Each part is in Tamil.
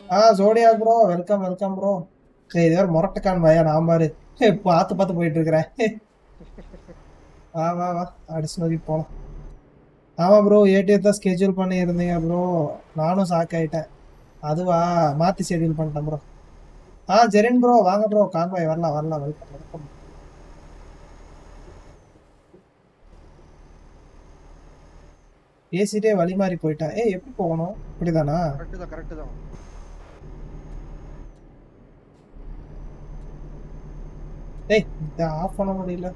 ஜோடியா ப்ரோ, வெல்கம் வெல்கம் ப்ரோ. சரி, இது வேற மொரட்டுக்கான் பையா, நான் பாரு பார்த்து பார்த்து போயிட்டு இருக்கிறேன். வா வா வா, அடிச்சு நோக்கி போலாம். ஆமா ப்ரோ, ஏடிஎம் தான் ஸ்கெட்யூல் பண்ணி இருந்தீங்க ப்ரோ. நானும் ஷாக் ஆயிட்டேன். அதுவா, மாத்தி ஷெட்யூல் பண்ணிட்டேன் ப்ரோ. ஜெரின் ப்ரோ, வாங்க ப்ரோ, கான்வாய் வரலாம் வரலாம், வெல்கம் வெல்கம். பேசிட்டே வழி மாறி போயிட்டேன். எப்படி போகணும்? இப்படிதானா? கரெக்ட் தான். இதை ஆஃப் பண்ண முடியல.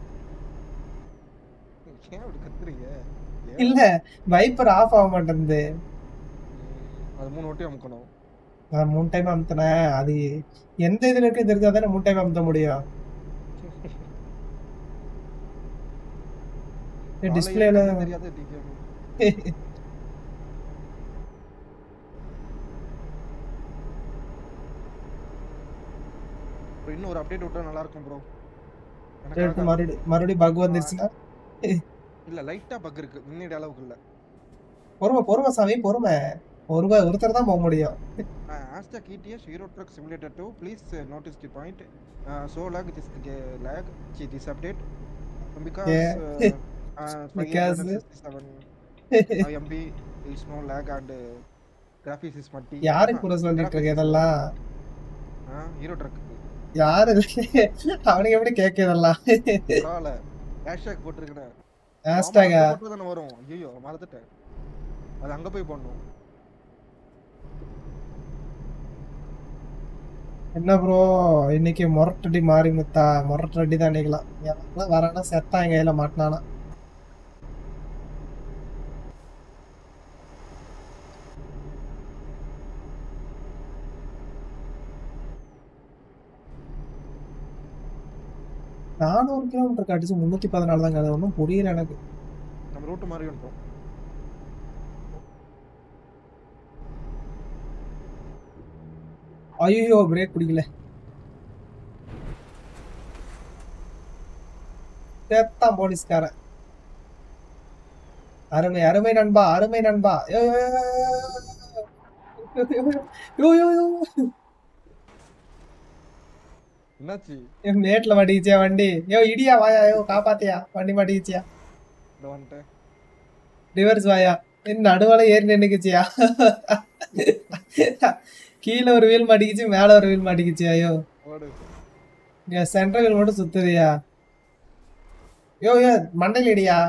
ஏன் அப்படி கத்துறீங்க? இல்ல, வைப்பர் ஆஃப் ஆக மாட்டேங்குது. அது 3 வாட்டி அமுக்கணும். நான் 3 டைம் அமுத்தினேன். அது எந்த இதுல இருக்கு தெரிஞ்சா தானே 3 டைம் அமுத்த முடியும். டிஸ்பிளேல தெரியாத இன்னும் ஒரு அப்டேட் விட்டா நல்லா இருக்கும் ப்ரோ. மறுபடியும் பக் வந்துருச்சுன்னா இல்ல, லைட்டா பக் இருக்கு, முன்னாடி அளவுக்கு இல்ல. பொறுமை சாமி, பொறுமை. ஒருத்தர் தான் போக முடியும். Hashtag ETS Euro Truck Simulator 2, please notice the point. So lag this update because 567 MB is no lag and graphics is muddy. யாருக்கு கூட சொல்லிட்டு இருக்க இதெல்லாம்? ஹீரோ ட்ரக் யாரு அவனுக்கு எப்படி கேட்க இதெல்லாம்? பரவாயில்ல, ஹேஷ்டேக் போட்டுருக்கேன். ஹேஷ்டேக் தானே வரும். ஐயோ மறந்துட்டேன், அது அங்க போய் போடணும். என்ன ப்ரோ, இன்னைக்கு மொரட்டடி மாறி முத்தா, மொரட்டடி தான் இன்னைக்கலாம். எல்லாம் வரானா செத்தா எங்க கையில மாட்டினானா. நானும் 1 கிலோமீட்டருக்கு அடிச்சு 314 தான். அது ஒன்றும் புரியல எனக்கு. நம்ம ரூட் மாதிரி வந்துட்டோம். ஐயோ, பிரேக் பிடிக்கல. சேத்தான் போலீஸ்காரன். அருமை அருமை நண்பா, அருமை நண்பா. என்னாச்சு? நேட்ல மாட்டிக்கிச்சியா வண்டி? இடியா வாயா, காப்பாத்தியா, வண்டி மாட்டிக்கிச்சியா? ரிவர்ஸ் வாயா, நடுவால ஏறி நின்னுக்குச்சியா? கீழே ஒரு வீல் மாட்டிக்கிச்சு, மேல ஒரு வீல் மாட்டிக்கிச்சு. ஐயோ, சென்ட்ரல் வீல் மட்டும் சுத்துதியா? மண்டையில் இடியா.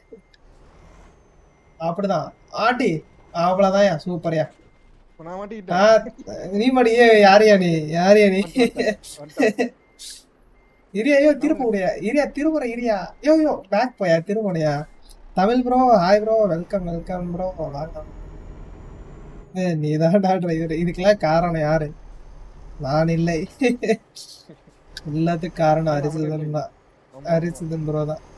அப்படிதான் ஆட்டி, அவ்வளவுதான். சூப்பர்யா. நீ மாட்டியே. யாரையா நீ? இரியா, திருப்ப முடியா? இரியா, திருமுற இரியா. பேக் போயா, திருமுனையா. Tamil bro, hi bro, welcome welcome bro, வாங்க. நீதான்டா டிரைவர். இதுக்கெல்லாம் காரணம் யாரு? நான் இல்லை. எல்லாத்துக்கும் காரணம் அரிசுதன் தான். அரிசுதன் ப்ரோ தான்.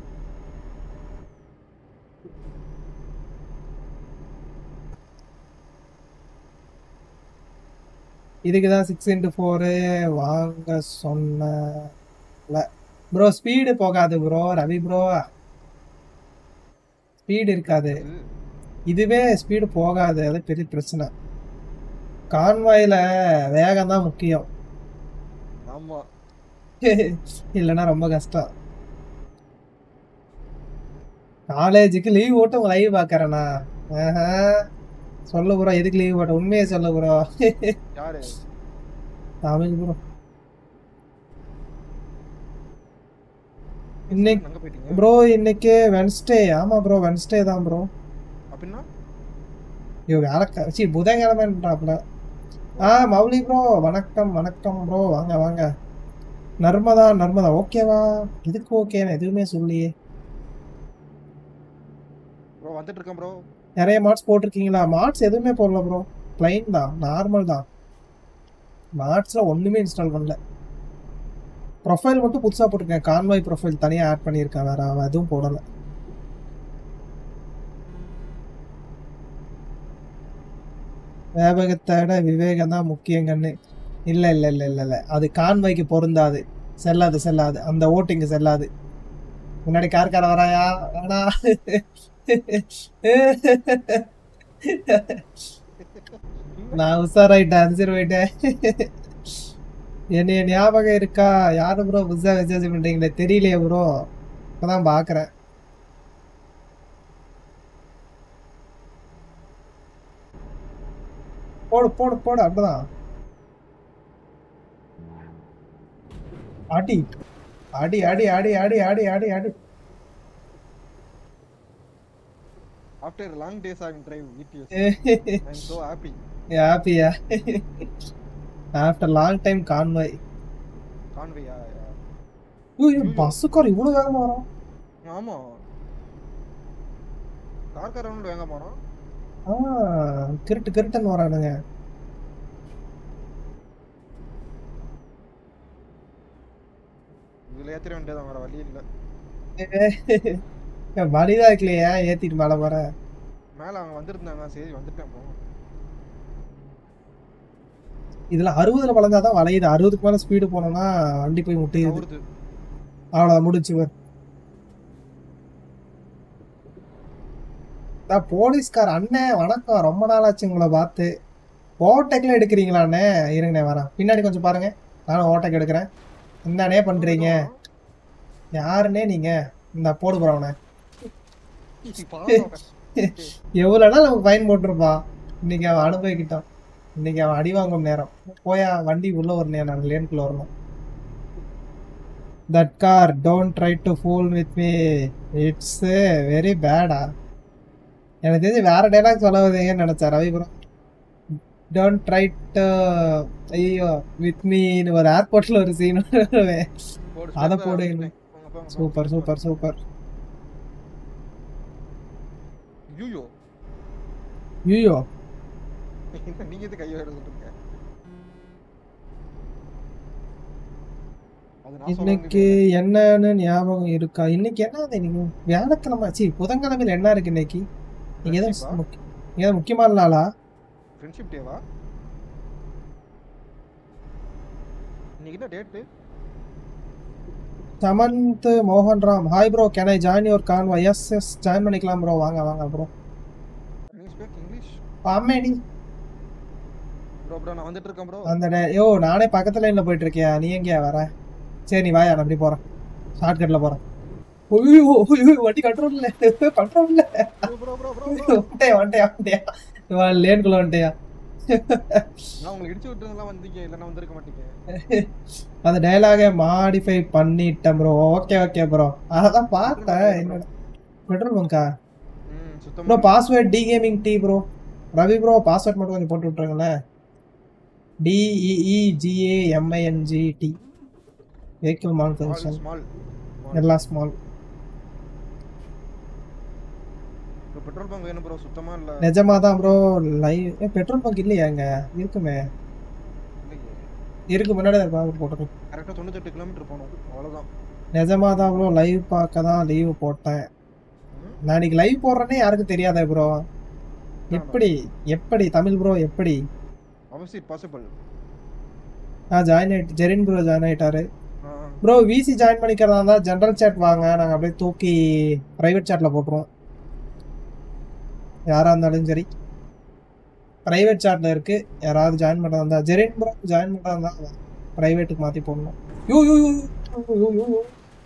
இதுக்குதான் 6x4 வாங்க சொன்ன ப்ரோ. ஸ்பீடு போகாது ப்ரோ, ரவி ப்ரோ. ஸ்பீடு இருக்காது. இதுவே ஸ்பீடு போகாது, அது பெரிய பிரச்சனை. கான்வாயில வேகம் தான் முக்கியம். இல்லைன்னா ரொம்ப கஷ்டம். காலேஜுக்கு லீவ் போட்டு உங்க லைவ் பாக்குறேண்ணா. சொல்ல ப்ரோ, எதுக்கு லீவ் போட்ட? உண்மையை சொல்ல ப்ரோ. தமிழ் ப்ரோ. இன்னைக்கு ப்ரோ, இன்னைக்கு வென்ஸ்டே. ஆமா ப்ரோ, வென்ஸ்டே தான் ப்ரோ. புதன்கிழமைன்றாப்ல. மௌலி ப்ரோ, வணக்கம் வணக்கம் ப்ரோ, வாங்க வாங்க. நர்மதா ஓகேவா? இதுக்கு ஓகே, எதுவுமே சொல்லியே. நிறைய மாட்ஸ் போட்டிருக்கீங்களா? மாட்ஸ் எதுவுமே போடல ப்ரோ, பிளைன் தான், நார்மல் தான். மாட்ஸ்ல ஒண்ணுமே இன்ஸ்டால் பண்ணல. ப்ரொஃபைல் மட்டும் புதுசா போட்டிருக்கேன். கான்வாய் ப்ரொஃபைல் தனியா ஆட் பண்ணியிருக்கேன், வேற எதுவும் போடல. வேகத்தை விட விவேகம் தான் முக்கியங்கன்னு. இல்ல இல்ல இல்ல இல்ல இல்ல, அது கான்வாய்க்கு பொருந்தாது. செல்லாது. அந்த ஓட்டிங்கு செல்லாது. முன்னாடி கார வராயா? வேணா. நான் உஷாராயிட்டேன் அனுசரிட்டேன். என்னைய ஞாபகம் இருக்கா? யாரு ப்ரோ புதுசா மெசேஜ் பண்றீங்களே தெரியலையே ப்ரோ. இப்பதான் பாக்குறேன். போடு போடு போடு அப்படிதான். அடி அடி அடி அடி அடி அடி அடி அடி. After long days I will drive ETS. I'm so happy. ஹாப்பியா? After long time convoy. Conway, yeah. ஐயோ பஸ்ஸுக்கார் இவ்வளவு வேகமா வரும். ஆமா. கார்காரவனோட வேகமா வரும். கிரிட்டு கிரிட்டுன்னு வரானுங்க. இதுல ஏத்திர வேண்டியதான், வேற வழி இல்ல. வழிதான் இருக்கலையா ஏத்திட்டு மேல போற? மேல அவங்க வந்திருந்தாங்க, சரி வந்துட்டேன் போ. இதுல 60ல வளர்ந்தாதான் வளையுது. 60க்கு மேல ஸ்பீடு போனோம்னா வண்டி போய் முட்டிடுது. அவ்வளவு முடிச்சு வர். போலீஸ்கார் அண்ணன் வணக்கம், ரொம்ப நாள் ஆச்சு உங்களை பார்த்து. ஓவர்டேக்ல எடுக்கிறீங்களா அண்ணே? இருங்கண்ணே வரேன், பின்னாடி கொஞ்சம் பாருங்க. நானும் ஓவர்டேக் எடுக்கிறேன். என்னண்ணே பண்றீங்க? யாருன்னே நீங்க? இந்த போடு போறவனே. எவ்வளோனா நமக்கு ஃபைன் போட்டிருப்பான். இன்னைக்கு அவன் அனுபவிக்கிட்டான். இன்னைக்கு அவன் அடி வாங்கும் நேரம். போயா வண்டி உள்ள வரணும், நான் லேனுக்குள்ள வரணும். That car, don't try to fool with me. It's very bad. எனக்கு தெரிஞ்சு வேற டைலாக் சொல்ல வந்தீங்கன்னு நினைச்சேன் Ravi bro. Don't try to ஐயோ வித் மீன்னு ஒரு ஏர்போர்ட்ல ஒரு சீன் அதை போடு. Super super super. யூயோ யூயோ நீங்க எது கையை எடுத்துட்டீங்க? இன்னைக்கு என்னன்னு ஞாபகம் இருக்கா? இன்னைக்கு என்ன நீங்க வியாழக்கிழமை சி புதன்கிழமையில என்ன இருக்கு இன்னைக்கு? நீங்க ஏதோ முக்கியமான நாளா? ஃப்ரெண்ட்ஷிப் டேவா? இன்னைக்கு என்ன டேட்? சமந்த் மோகன் Ram, hi bro, can I join your convoy? Yes yes join பண்ணிக்கலாம் ப்ரோ, வாங்க வாங்க ப்ரோ. இங்கிலீஷ் ஆமேடி ப்ரோ. ப்ரோ நான் வந்துட்டு இருக்கேன் ப்ரோ. அந்த யோ நானே பக்கத்துல லைன்ல போயிட்டு இருக்கேன், நீ எங்கயா வர? சரி நீ வாயா, நான் அப்படி போறேன், ஷார்ட்கட்ல போறேன். ஐயோ ஐயோ வண்டி கண்ட்ரோல் இல்ல கண்ட்ரோல் இல்ல. ப்ரோ ப்ரோ ப்ரோ வந்துட்டே வந்துட்டே வந்துட்டே லேன்குள்ள வந்துட்டியா? நான் உங்களுக்கு இடிச்சு விட்டுறதெல்லாம் வந்தீங்க, இல்லைன்னா வந்திருக்க மாட்டீங்க. அந்த டயலாகை மாடிஃபை பண்ணிட்டேன் ப்ரோ. ஓகே ஓகே ப்ரோ, அதான் பார்த்தேன். என்னோட பெட்ரோல் பங்கா bro? Password D gaming T bro. Ravi bro password மட்டும் கொஞ்சம் போட்டு விட்டுருங்களேன். DEEGAMINGT வெஹிக்கிள் மால்ஃபங்க்ஷன் எல்லாம் ஸ்மால். பெட்ரோல் பங்க் வேணும் ப்ரோ, சுத்தமா இல்ல. நிஜமா தான் ப்ரோ. லைவ் பெட்ரோல் பங்க் இல்லையாங்க? இருக்குமே, இருக்கு முன்னாடி தான் போட்டுருக்கேன். கரெக்டா 98 கிலோமீட்டர் போகணும், அவ்வளவுதான். நிஜமா தான் ப்ரோ, லைவ் பார்க்க தான் லீவ் போட்டேன். நான் இன்னைக்கு லைவ் போடுறேன்னே யாருக்கும் தெரியாதே ப்ரோ. எப்படி எப்படி தமிழ் ப்ரோ எப்படி? obviously possible. ஜாயின் ஆயிட்டு ஜெரின் ப்ரோ ஜாயின் ஆயிட்டாரு ப்ரோ. விசி ஜாயின் பண்ணிக்கிறதா இருந்தா ஜெனரல் சேட் வாங்க, நாங்கள் அப்படியே தூக்கி ப்ரைவேட் சேட்ல போட்டுருவோம். யாரா இருந்தாலும் சரி ப்ரைவேட் சேட்ல இருக்கு. யாராவது ஜாயின் பண்ணுறதா இருந்தா ஜெரின் ப்ரோ ஜாயின் பண்ணுறதா இருந்தா ப்ரைவேட்டுக்கு மாற்றி போடணும். You you you you you you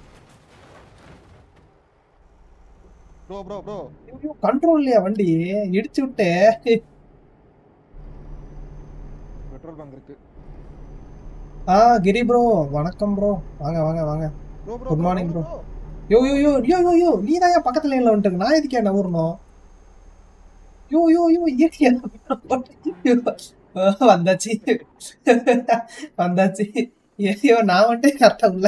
bro bro bro control இல்லையா வண்டி? இடிச்சு விட்டு. பெட்ரோல் பங்க் இருக்கு. கிரி ப்ரோ வணக்கம் ப்ரோ, வாங்க வாங்க வாங்க. Good morning bro. Yo yo yo yo yo yo நீ தான் என் பக்கத்துல லைன்ல வந்துட்டு, நான் எதுக்கே நவரணும்? யோ யோ யோ வந்தாச்சு வந்தாச்சு. ஐயோ நான் வந்துட்டு கரெக்டா உள்ள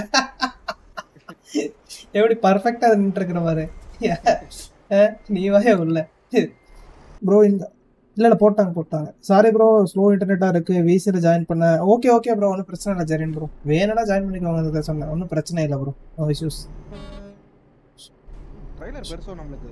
எப்படி பர்ஃபெக்டா நின்று இருக்கிற மாதிரி. நீ வாய உள்ள ப்ரோ. இந்த இல்ல இல்ல போட்டாங்க. சாரி ப்ரோ, ஸ்லோ இன்டர்நெட்டா இருக்கு, விசில ஜாயின் பண்ண. ஓகே ஓகே ப்ரோ, ஒன்றும் பிரச்சனை இல்லை ஜெரின் ப்ரோ. வேணும்னா ஜாயின் பண்ணிக்கோங்க சொன்னேன், ஒன்றும் பிரச்சனை இல்லை ப்ரோ, நோ இஷ்யூஸ். ட்ரைலர் பெருசோ நம்மளுக்கு?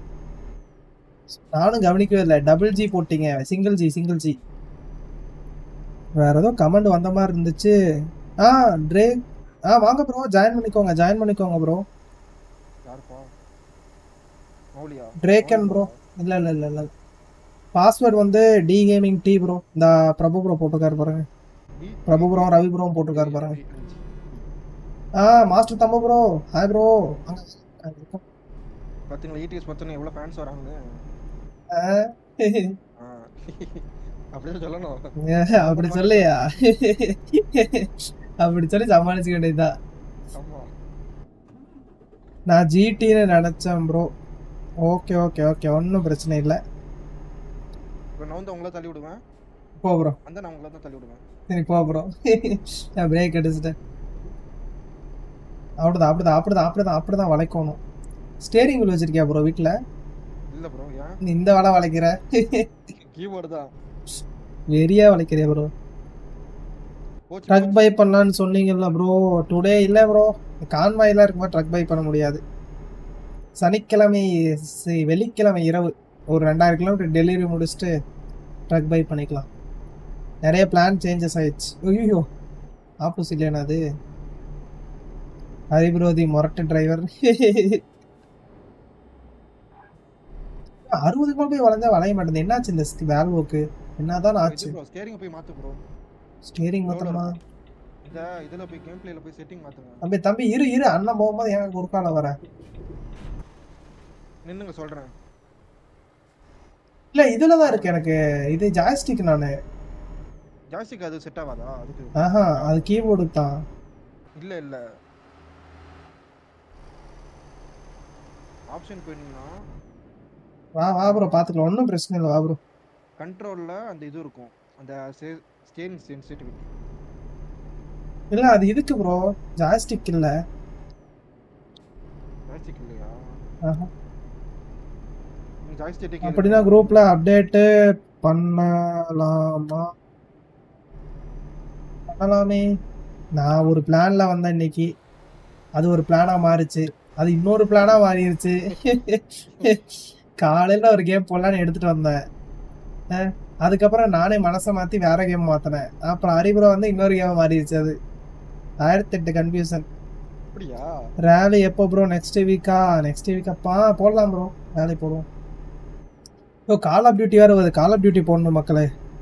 நானும் கவனிக்கவே இல்லை. டபுள் ஜி போட்டீங்க, சிங்கிள் ஜி. வேற ஏதோ கமெண்ட் வந்த மாதிரி இருந்துச்சு. ட்ரேக் வாங்க ப்ரோ, ஜாயின் பண்ணிக்கோங்க ப்ரோ. யாருப்பா? மௌலியா? ட்ரேக்கன் ப்ரோ. இல்ல பாஸ்வேர்டு வந்து டி கேமிங் டி ப்ரோ. இந்த பிரபு ப்ரோ போட்டுருக்காரு பாருங்க. பிரபு ப்ரோ ரவி ப்ரோ போட்டுருக்காரு பாருங்க. Master Thambu bro. Hi bro. பாத்தீங்களா ETS பார்த்தோன்னே எவ்வளவு ஃபேன்ஸ் வராங்க. அப்படிதான் சொல்லணும். அப்படி சொல்லியா? அப்படி சொல்லி சமாளிச்சுக்க வேண்டியதுதான். ஆமா. நான் ஜிடின்னு நினைச்சேன் ப்ரோ. ஓகே ஓகே ஓகே, ஒன்றும் பிரச்சனை இல்லை. இப்போ நான் வந்து உங்களை தள்ளி விடுவேன். போ ப்ரோ. அந்த நான் உங்களை தான் தள்ளி விடுவேன். சரி போ ப்ரோ. நான் பிரேக் அடிச்சிட்டேன். அப்படிதான் அப்படிதான் அப்படிதான் அப்படிதான் அப்படிதான் வளைக்கணும். ஸ்டேரிங் வீல் வச்சிருக்கியா ப்ரோ வீட்டில்? இல்ல ப்ரோ. ஏன் நீ இந்த வேலை வளைக்கிற? கீபோர்டு தான் வெறியா வளைக்கிறியா ப்ரோ? ட்ரக் பை பண்ணலான்னு சொன்னீங்கல்ல ப்ரோ. டுடே இல்லை ப்ரோ. கான்வாயெல்லாம் இருக்கும்போது ட்ரக் பை பண்ண முடியாது. சனிக்கிழமை வெள்ளிக்கிழமை இரவு ஒரு 2000 கிலோமீட்டர் டெலிவரி முடிச்சுட்டு ட்ரக் பை பண்ணிக்கலாம். நிறைய பிளான் சேஞ்சஸ் ஆயிடுச்சு. ஐயோ ஆப்போசிட்லேனா அது ஹரிபிரோதி மொரட்டு டிரைவர். 60 போய் வளைஞ்சா வளைய மாட்டேங்குது. என்னாச்சு இந்த வேல்வோக்கு? என்னதான் ஆச்சு? ஸ்டீரிங் போய் மாத்து ப்ரோ. ஸ்டீரிங் மாத்தமா? இந்த இதுல போய் கேம் பிளேல போய் செட்டிங் மாத்துங்க. தம்பி தம்பி இரு இரு, அண்ணன் போகும்போது ஏன் குறுக்கால வர? நின்னுங்க சொல்றேன். இல்ல இதுலதான் இருக்கு எனக்கு. இது ஜாய்ஸ்டிக். நானு ஜாய்ஸ்டிக் அது செட் ஆகாதா அதுக்கு? அது கீபோர்டு தான். இல்ல இல்ல ஆப்ஷன் போயினா வா வா ப்ரோ பாத்துக்கலாம், ஒன்றும் பிரச்சனை இல்லை. வா ப்ரோ. கண்ட்ரோல்ல அந்த இது இருக்கும், அந்த ஸ்டீரிங் சென்சிட்டிவிட்டி. இல்ல அது இதுக்கு ப்ரோ, ஜாய்ஸ்டிக் இல்ல. ஜாய்ஸ்டிக் இல்லையா? ஜாய்ஸ்டிக் அப்படின்னா குரூப்ல அப்டேட் பண்ணலாமா? பண்ணலாமே. நான் ஒரு பிளான்ல வந்தேன் இன்னைக்கு, அது ஒரு பிளானா மாறிச்சு, அது இன்னொரு பிளானா மாறிடுச்சு. காலையில ஒரு கேம் போடலான்னு எடுத்துட்டு வந்தேன். அதுக்கப்புறம் நானே மனசை மாத்தி வேற கேம் மாத்தினேன். அப்புறம் ஹரிபுரம் வந்து இன்னொரு கேம் மாறிடுச்சு. அது 1008 கன்ஃபியூஷன். ரேலி எப்போ ப்ரோ? நெக்ஸ்ட் வீக்கா? நெக்ஸ்ட் வீக்கப்பா போடலாம் ப்ரோ, ரேலி போடுவோம். ஓ கால் ஆஃப் டியூட்டி வேறு வருது. கால் ஆஃப் டியூட்டி போடணும் மக்களே.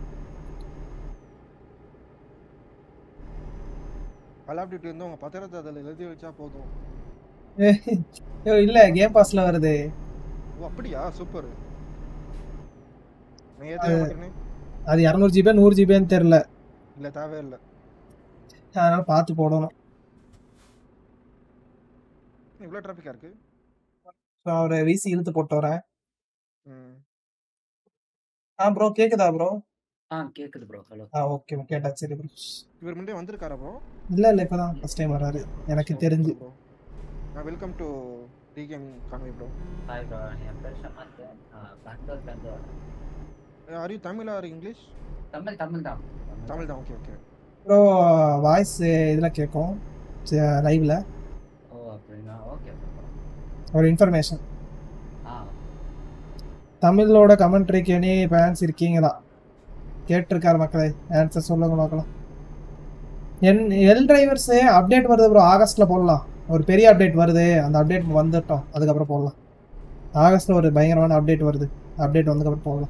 கால் ஆஃப் டியூட்டி வந்து உங்க பத்திரத்தை அதில் எழுதி வச்சா போதும். இல்ல கேம் பாஸ்ல வருது. ஓ அப்படியா? சூப்பர். அது 200 GB 100 GBன்னு தெரியல. இல்ல தேவையில்லை, அதனால பார்த்து போடணும். இவ்வளோ டிராஃபிக்கா இருக்கு. ஒரு விசி இழுத்து போட்டு வரேன். ப்ரோ கேக்குதா ப்ரோ? கேக்குது ப்ரோ. ஹலோ. ஓகே கேட்டா சரி ப்ரோ. இவர் முன்னே வந்திருக்காரா ப்ரோ? இல்ல இல்ல இப்பதான் ஃபர்ஸ்ட் டைம் வராரு எனக்கு தெரிஞ்சு. Welcome to D gaming convoy bro. Hi bro, என் பேர் ஷமந்த். பெங்களூர்ல இருந்து வரேன். Are you Tamil or English? Tamil தான். தமிழ் தான். ஓகே ஓகே ப்ரோ வாய்ஸ் இதுல கேட்கும் லைவ்ல. ஓ அப்படினா ஓகே ப்ரோ. ஒரு இன்ஃபர்மேஷன். தமிழோட கமெண்ட்ரிக்கு எனி ஃபேன்ஸ் இருக்கீங்களா கேட்டிருக்காரு மக்களே. ஆன்சர் சொல்லுங்க பார்க்கலாம். எல் டிரைவர்ஸ் அப்டேட் வருது ப்ரோ, ஆகஸ்ட்ல போடலாம். ஒரு பெரிய அப்டேட் வருது, அந்த அப்டேட் வந்துட்டோம், அதுக்கப்புறம் போடலாம். ஆகஸ்ட்ல ஒரு பயங்கரமான அப்டேட் வருது, அப்டேட் வந்ததுக்கப்புறம் போடலாம்.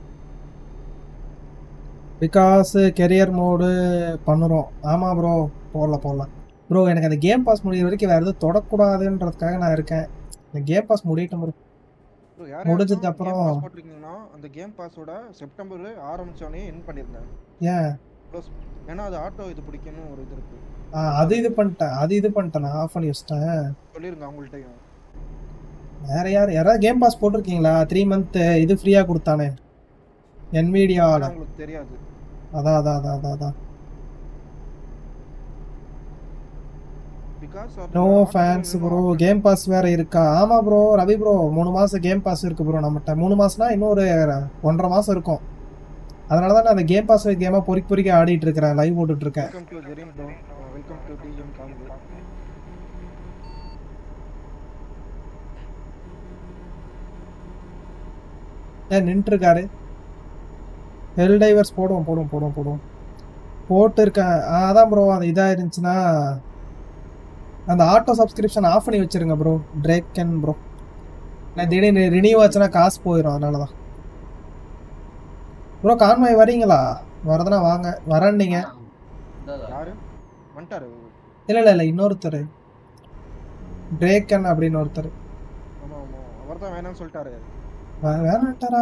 பிகாஸ் கெரியர் மோடு பண்ணுறோம். ஆமாம் ப்ரோ, போடலாம் ப்ரோ. எனக்கு அந்த கேம் பாஸ் முடிகிற வரைக்கும் வேறு எதுவும் தொடக்கூடாதுன்றதுக்காக நான் இருக்கேன். இந்த கேம் பாஸ் முடியட்டும் ப்ரோ. முடிஞ்சதுக்கு அப்புறம் போட்டுருக்கீங்கன்னா அந்த கேம் பாஸோட செப்டம்பர் ஆரம்பிச்சோனே எண்ட் பண்ணிருந்தேன். ஏன்? ஏன்னா அது ஆட்டோ இது பிடிக்கணும் ஒரு இது இருக்கு. அது இது பண்ணிட்டேன் நான் ஆஃப் பண்ணி வச்சிட்டேன். சொல்லிருங்க அவங்கள்ட்டயும். வேற யாராவது கேம் பாஸ் போட்டிருக்கீங்களா? 3 மந்த் இது ஃப்ரீயா கொடுத்தானே என்விடியால. உங்களுக்கு தெரியாது. அதான் no fans bro. Game pass வேற இருக்கா? ஆமா ப்ரோ. ரவி ப்ரோ 3 மாசம் கேம் பாஸ் இருக்கு ப்ரோ நம்மகிட்ட. 3 மாசம்னா இன்னொரு 1.5 மாசம் இருக்கும். அதனால தான் நான் அந்த கேம் பாஸ் கேமா பொறிக்க ஆடிட்டு இருக்கேன், லைவ் போட்டுட்டு இருக்கேன். Welcome to Jerin bro. Welcome to TM convoy. நின்று இருக்காரு. ஹெல் டைவர்ஸ் போடுவோம் போட்டு இருக்கேன். அதான் ப்ரோ அது இதாக இருந்துச்சுன்னா அந்த ஆட்டோ சப்ஸ்கிரிப்ஷன் ஆஃப் பண்ணி வச்சிருங்க ப்ரோ. ட்ரேக்கன் ப்ரோ, நான் திடீர்னு ரினியூவ் ஆச்சுன்னா காசு போயிடும், அதனால தான். ப்ரோ கான்வாய் வரீங்களா? வரதுனா வாங்க. வரேன்னீங்க. யாரு வந்துட்டாரு? இல்ல இன்னொருத்தர் பிரேக்கன் அப்படின்னு ஒருத்தர் ஆமா ஆமா அவர் தான் வேணாம்னு சொல்லிட்டாரு. வேணாட்டாரா?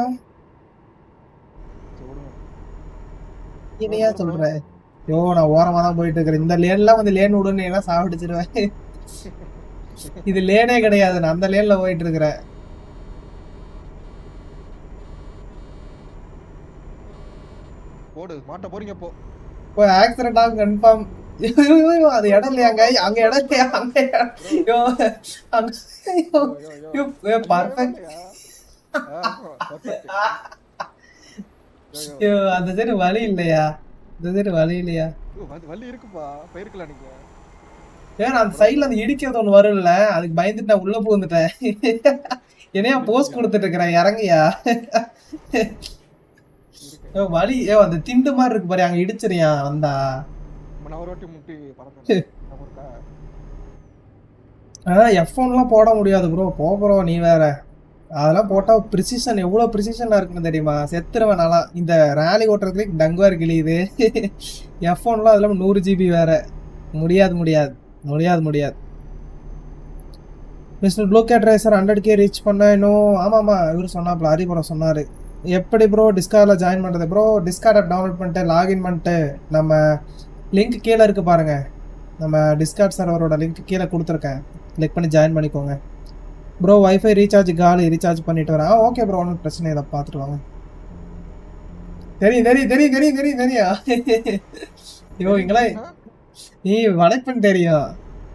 சரி விடுங்க. இனியா சொல்ற? யோ நான் ஓரமா தான் போயிட்டு இருக்கிறேன். இந்த லேன்லாம் வந்து லேன் விடுன்னு எல்லாம் சாப்பிடுச்சிருவேன். இது லேனே கிடையாது, நான் அந்த லேன்ல போயிட்டு இருக்கிறேன். போடு மாட்ட போறீங்க போ. இப்போ ஆக்சிடென்ட் ஆகும் கன்ஃபார்ம். அது இடம் இல்லையாங்க, அங்க இடம் இல்லையா? அங்க ஐயோ அங்க பர்ஃபெக்ட். ஐயோ அந்த சைடு வழி இல்லையா? இந்த சைடு வழி இல்லையா? வலி இருக்குப்பா, போயிருக்கலாம் நீங்க. ஏன் அந்த சைடுல அந்த இடிக்கிறது ஒண்ணு வரும்ல, அதுக்கு பயந்துட்டு நான் உள்ள பூந்துட்டேன். என்னையா போஸ்ட் கொடுத்துட்டு இருக்கிறேன், இறங்கியா? வழி அந்த திண்டு மாதிரி இருக்கு பாரு, அங்க இடிச்சிரியா வந்தா. மனவரோட்டி முட்டி பறந்து. F1லாம் போட முடியாது ப்ரோ. ப்ரோ நீ வேற. அதெல்லாம் போட்டா ப்ரிசிஷன் எவ்வளவு ப்ரிசிஷனா இருக்குன்னு தெரியுமா? செத்துருவேன் நல்லா. இந்த ரேலி ஓட்டுறதுக்கு டங்குவார் கிளியுது. F1லாம் அதுல 100 GB வேற. முடியாது முடியாது முடியாது முடியாது. Mister blue cat racer 100K reach பண்ண இன்னும். ஆமாம்மா இவர் சொன்னாப்ல, ஹரிபுரம் சொன்னார். எப்படி ப்ரோ டிஸ்கார்டில் ஜாயின் பண்ணுறது? ப்ரோ டிஸ்கார்ட் ஆப் டவுன்லோட் பண்ணிட்டு லாகின் பண்ணிட்டு நம்ம லிங்க் கீழே இருக்குது பாருங்கள். நம்ம டிஸ்கார்ட் சர்வரோட லிங்க் கீழே கொடுத்துருக்கேன், கிளிக் பண்ணி ஜாயின் பண்ணிக்கோங்க. ப்ரோ வைஃபை ரீசார்ஜ் காலி, ரீசார்ஜ் பண்ணிட்டு வரேன். ஓகே ப்ரோ, ஒன்றும் பிரச்சனை இதை பார்த்துட்டு வாங்க. தெரியும் தெரியும் தெரியும் தெரியும் தெரியும் தெரியா? ஐயோ இங்களா நீ வலைப்பன் தெரியும்.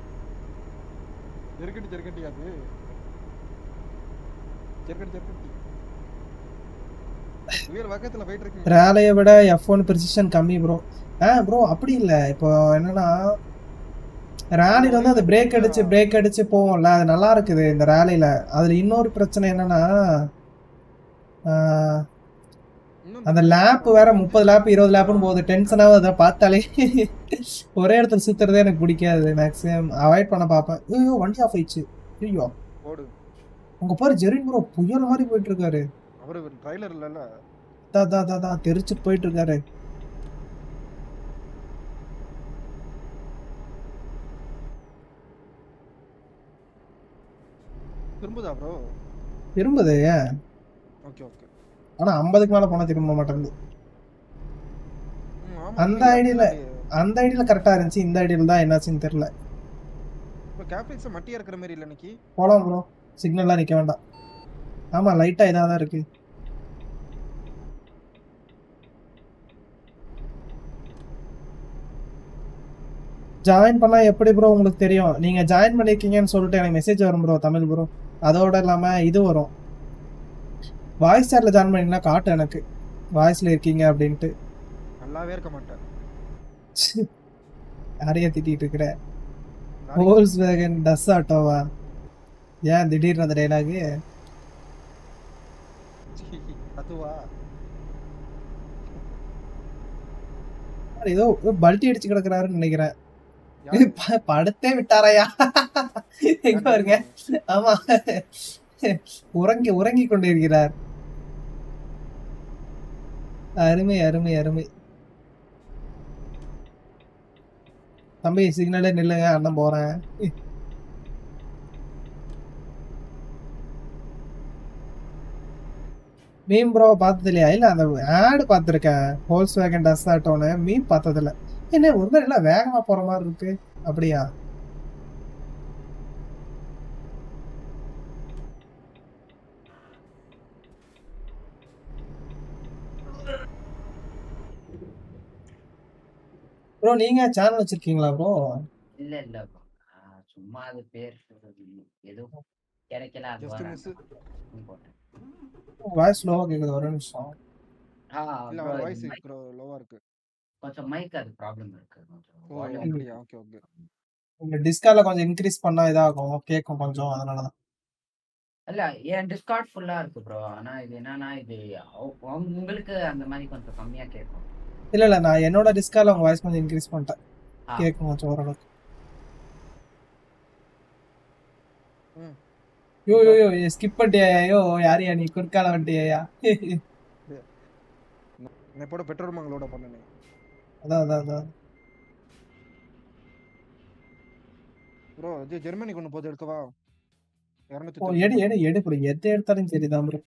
ஜெர்கட்டி அது ஜெர்கட்டி வேற பக்கத்துல போயிட்டு இருக்கு. ரேலையை விட F1 ப்ரிசிஷன் கம்மி ப்ரோ. ப்ரோ அப்படி இல்லை. இப்போ என்னன்னா ரேலியில் வந்து அது பிரேக் அடிச்சு போவோம்ல, அது நல்லா இருக்குது இந்த ரேலியில். அதில் இன்னொரு பிரச்சனை என்னன்னா அந்த லேப் வேற 30 லேப் 20 லேப்னு போகுது. டென்ஷனாக அதை பார்த்தாலே ஒரே இடத்துல சுற்றுறதே எனக்கு பிடிக்காது. மேக்ஸிமம் அவாய்ட் பண்ண பார்ப்பேன். ஐயோ வண்டி ஆஃப் ஆயிடுச்சு. ஐயோ உங்க பாரு ஜெரின் ப்ரோ புயல் மாதிரி போயிட்டு இருக்காரு. அவரு ட்ரைலர் இல்லல, தான் தெரிச்சுட்டு போயிட்டு இருக்காரு. திரும்புதா ப்ரோ? திரும்புது. Okay okay. ஆனா 50க்கு மேல போனா திரும்ப மாட்டேங்குது. அந்த ஐடியில கரெக்டா இருந்துச்சு, இந்த ஐடியில தான் என்னாச்சுன்னு தெரியல. இப்போ கேப்ரிக்ஸ் மட்டியா இருக்கிற மாதிரி இல்ல நிக்கி. போலாம் ப்ரோ, சிக்னல்லாம் நிக்க வேண்டாம். ஆமா லைட்டா இதா தான் இருக்கு. ஜாயின் பண்ணா எப்படி ப்ரோ உங்களுக்கு தெரியும்? நீங்க ஜாயின் பண்ணிருக்கீங்கன்னு சொல்லிட்டு எனக்கு மெசேஜ் வரும் ப்ரோ, தமிழ் ப்ரோ. அதோட இல்லாம இது வரும், வாய்ஸ் சாட்ல ஜாயின் பண்ணீங்கன்னா காட்டும் எனக்கு வாய்ஸ்ல இருக்கீங்க அப்படின்ட்டு. நல்லாவே இருக்க மாட்டேன். யாரையா திட்டிட்டு இருக்கிற? Volkswagen டஸ் ஆட்டோவா? ஏன் திடீர்னு அந்த டைலாக்? அதுவா ஏதோ பல்ட்டி அடிச்சு கிடக்குறாருன்னு நினைக்கிறேன். படுத்தே விட்டாரையா? எங்க பாருங்க. ஆமா உறங்கி கொண்டிருக்கிறார். அருமை அருமை அருமை. தம்பி சிக்னலே நில்லுங்க, அண்ணன் போறேன். மீம் ப்ரோ பார்த்தது இல்லையா? இல்லை அந்த ஆடு பார்த்துருக்கேன், Volkswagen டஸ் ஆட்டோன்னு. மீம் பார்த்ததில்ல. என்ன ஒரு மாதிரி எல்லாம் வேகமாக போகிற மாதிரி இருக்கு. அப்படியா? ப்ரோ நீங்க சேனல் வச்சிருக்கீங்களா ப்ரோ? இல்ல இல்ல bro. சும்மா அது பேர் ஏதோ கிடைக்கல அது போட்டேன். வாய்ஸ் லோவா கேக்குது, ஒரு நிமிஷம். இல்ல வாய்ஸ் லோவா இருக்கு. கொஞ்சம் மைக் அது ப்ராப்ளம் இருக்கு கொஞ்சம். அப்படியே ஓகே ஓகே. உங்க டிஸ்கார்ட்ல கொஞ்சம் இன்க்ரீஸ் பண்ணா இதாகும், கேட்கும் கொஞ்சம், அதனால தான். இல்ல என் டிஸ்கார்ட் ஃபுல்லா இருக்கு ப்ரோ. ஆனா இது என்னன்னா இது உங்களுக்கு அந்த மாதிரி கொஞ்சம் கம்மியா கேட்கும். இல்ல நான் என்னோட டிஸ்கார்ட்ல உங்க வாய்ஸ் கொஞ்சம் இன்க்ரீஸ் பண்ணிட்டேன், கேட்கும் கொஞ்சம் ஓரளவுக்கு. யோ யோ யோ ஸ்கிப் பண்ணிட்டியா? யோ யாரையா நீ, குறுக்கால வந்துட்டியா? நான் இப்போ பெட்ரோல் பங்க்லோட பண்ணனே. அதான் ப்ரோ இது ஜெர்மனிக்கு ஒன்று போது எடுக்கவா? ஓ எடு ப்ரோ, எது எடுத்தாலும் சரிதான் ப்ரோ.